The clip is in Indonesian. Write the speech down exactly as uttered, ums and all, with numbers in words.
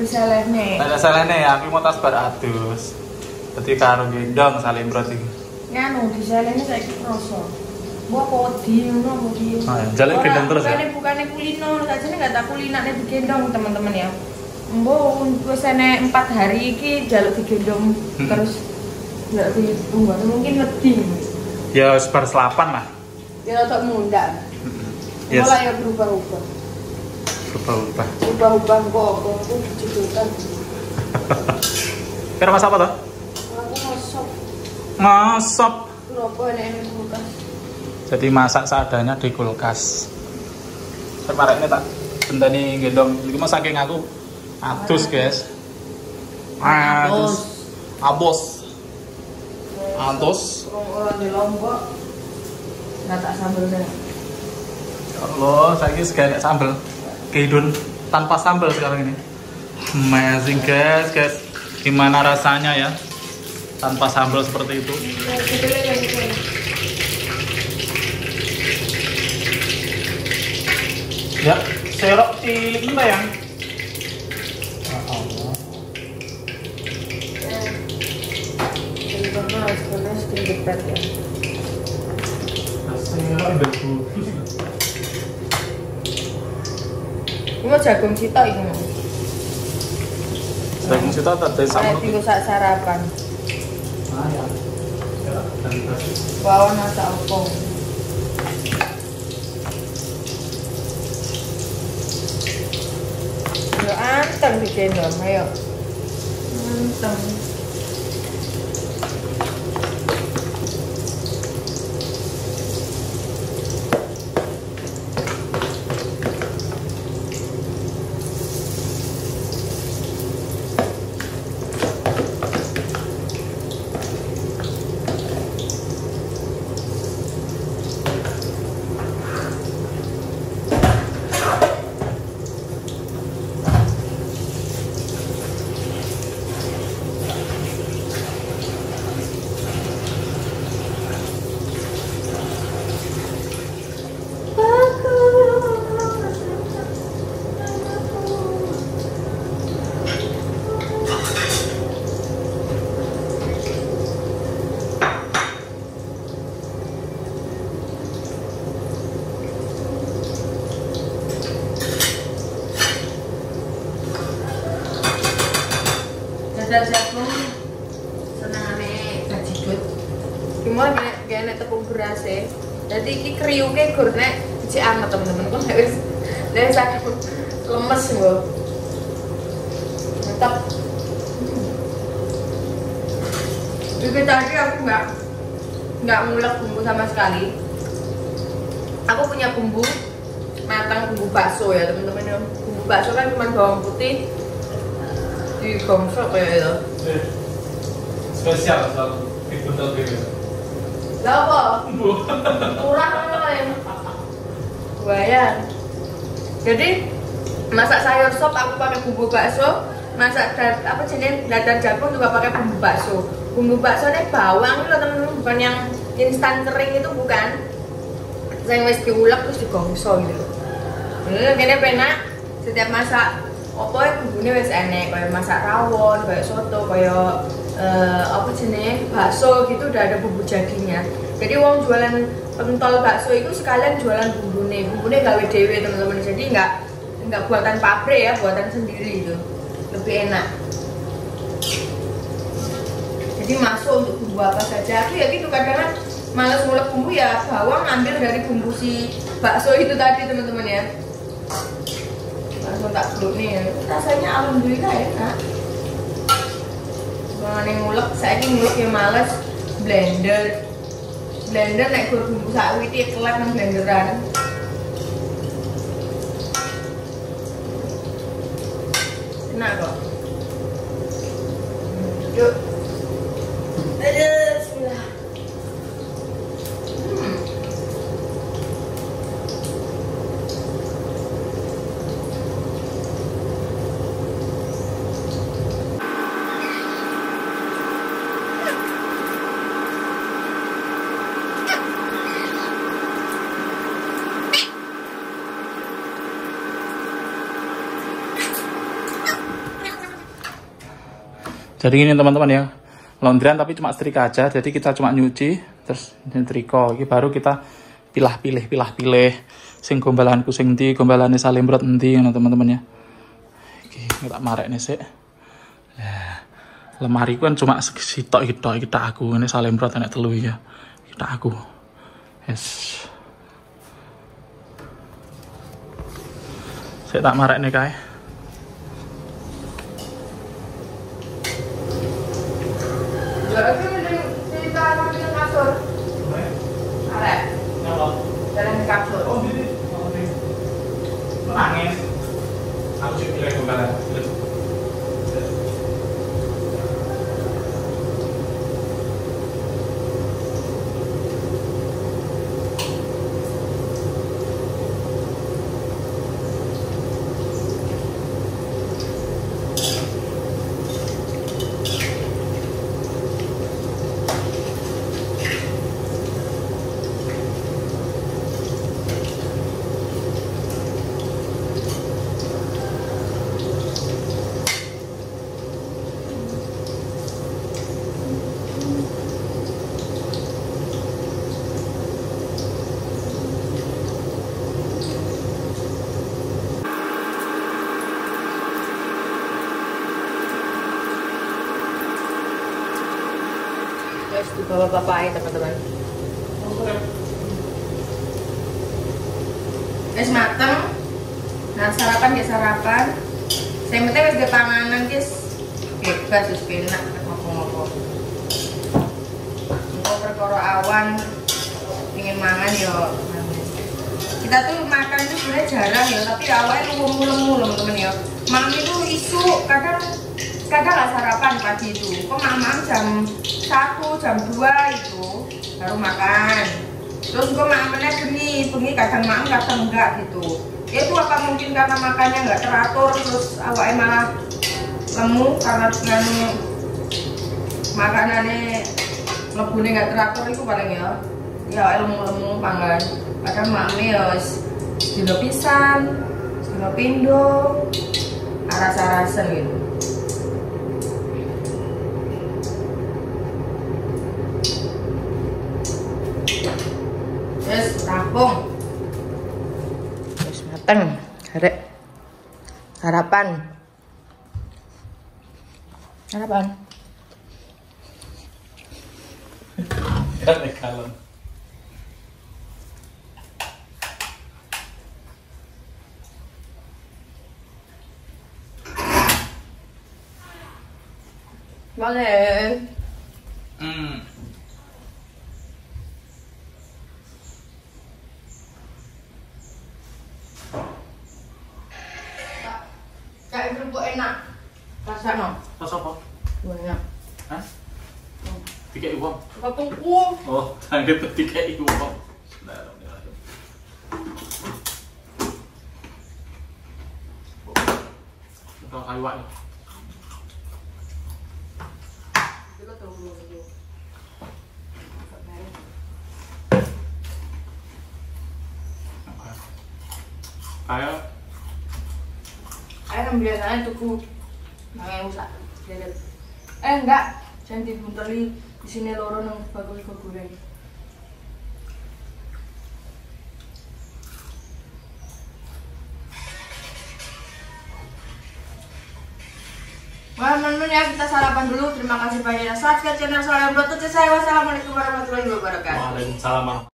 diselehne. Ada selehne ya, aku mau tas bar adus. Dadi karo gendong saling berarti. Nganu diselehne saiki kroso. Mbok kodi ngono mudi. Ah, jalan gendong terus ya. Bukannya bukannya kulino, sajane enggak tak kulinane digendong teman-teman ya. Mbok wis enek empat hari iki jaluk digendong hmm. terus enggak ditunggu mungkin wedi. Ya sebar selapan lah. Ya untuk munda. Yes. Mulai ya berubah-ubah. Berubah-ubah. Berubah-ubah kok aku dijujutan. Kira masak apa toh? Aku ngosop. Ngosop. Berapa enek kulkas. Jadi masak seadanya di kulkas. Separek ini tak bentani gendong. Iki mau saking aku adus, guys. Adus. Abos. Adus. Orang di Lombok. Enggak tak sambel deh. Allah, saya ini segala sambal. Kehidupan tanpa sambal sekarang ini. Amazing, guys, guys. Gimana rasanya ya tanpa sambal seperti itu? Ya, serok cilik mbak yang. Ya Allah. Jadi panas, panas jepret ya. Serok udah bagus. Ini mau jagung cita ini mau. Jagung cita tadi sama. Tinggal saat sarapan. Ah ya. Bawa nasi opong. Yo anteng digendong, ayo. Anteng. Dadar jagung senengane bajibut. Gimana nek kene tepung beras e. Dadi iki kriuke gur nek cek anget teman-teman. Kok nek wis nek sak lemes lho. Mantap. Jadi tadi aku nggak nggak ngulek bumbu sama sekali. Aku punya bumbu matang, bumbu bakso ya teman-teman. Bumbu bakso kan cuma bawang putih digosok kayak itu. Spesial selalu dibutuh gitu. Lah apa? Kurang lain. Bayar. Jadi masak sayur sop aku pakai bumbu bakso, masak dar, apa jenis dadar jagung juga pakai bumbu bakso. Bumbu bakso ini bawang loh teman-teman, bukan yang instan kering itu bukan. Saya wis diulek terus digosok gitu. Ini kayaknya penak setiap masak. Apa ya bumbunya wis enek, kayak masak rawon, kayak soto, kayak uh, apa jenis bakso gitu udah ada bumbu jadinya. Jadi wong jualan pentol bakso itu sekalian jualan bumbunya, bumbunya gawe dewe teman-teman. Jadi nggak nggak buatan pabrik ya, buatan sendiri itu lebih enak. Jadi masuk untuk bumbu apa saja. Aku ya gitu kadang-kadang males ngulek bumbu ya bawang ambil dari bumbu si bakso itu tadi teman-teman ya. Langsung tak blok nih, rasanya alhamdulillah enak. Mengenai ngulek, saya ini ngulek yang males blender. Blender naik gur bumbu sawi itu kelak nang blenderan. Enak kok. Yuk. Aduh, bismillah. Jadi ini teman-teman ya, laundryan tapi cuma setrika aja. Jadi kita cuma nyuci terus nyetrika. Ini baru kita pilah-pilih, pilah-pilih. Sing gombalanku sing ndi, gombalane Salembrot endi ngono teman-teman ya. Iki tak marekne sik. Lah, lemari ku kan cuma sitok-sitok iki tak aku. Ini Salembrot enek telu ya. Kita aku. Yes. Sik tak marekne kae. Jadi cerita apa di kasur? Arek. Nyapa? Jalan di kasur. Oh, ini. Oh, ini. Nangis. Aku sih pilih gombalan. Guys, di bawah bapaknya teman-teman. Guys, mateng. Nah, sarapan ya sarapan. Saya penting wis panganan guys. Bebas wis penak ngopo-ngopo. Engko perkara awan ingin mangan yo. Kita tuh makan tuh sebenarnya jarang ya, tapi awalnya lemu-lemu teman-teman ya. Mam itu isu kadang kadang nggak sarapan pagi itu. Kok mam jam satu jam dua itu baru makan. Terus gue makannya bengi, bengi kadang makan kadang enggak gitu. Ya itu apa mungkin karena makannya nggak teratur, terus awalnya malah lemu karena dengan makanannya lebune nggak teratur itu paling ya. Ya lemu-lemu pangan. Kadang makannya ya dino pisan, dino pindo, aras-arasan gitu. Terus rampung. Terus mateng, arek. Sarapan. Sarapan. Kan kalem. Boleh. Hmm. Kayak kerupuk enak. Rasanya. Pas apa? Banyak. Hah? Tiga uang. Katungku. Oh, tangga tiga uang. Udah kayu wae. Kita tunggu dulu. Kayak Ayah kan biasanya tuku nangeng usah. Eh enggak, jangan dibunteli di sini loro nang bakul goreng. Wah, teman-teman ya, kita sarapan dulu. Terima kasih banyak. Subscribe channel Salembrot. Saya wassalamualaikum warahmatullahi wabarakatuh. Waalaikumsalam.